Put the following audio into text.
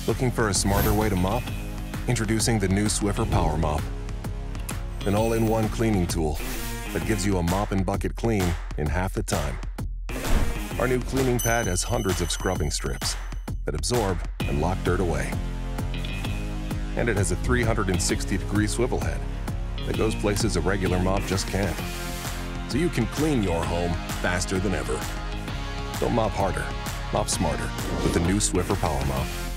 Looking for a smarter way to mop? Introducing the new Swiffer PowerMop. An all-in-one cleaning tool that gives you a mop and bucket clean in half the time. Our new cleaning pad has hundreds of scrubbing strips that absorb and lock dirt away. And it has a 360-degree swivel head that goes places a regular mop just can't. So you can clean your home faster than ever. Don't mop harder, mop smarter with the new Swiffer PowerMop.